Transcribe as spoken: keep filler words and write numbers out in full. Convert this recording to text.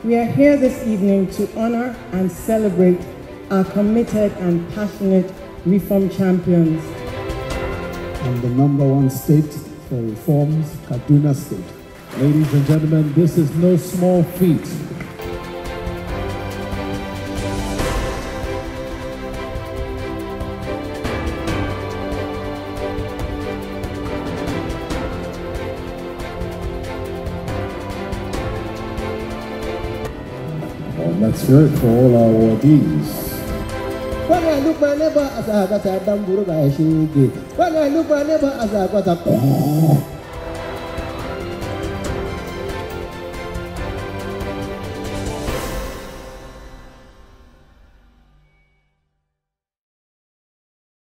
We are here this evening to honor and celebrate our committed and passionate reform champions. And the number one state for reforms, Kaduna State. Ladies and gentlemen, this is no small feat. Well, let's hear it for all our awardees. When I look my neighbor as I got a damn guru, I should. When I look my neighbor as I got a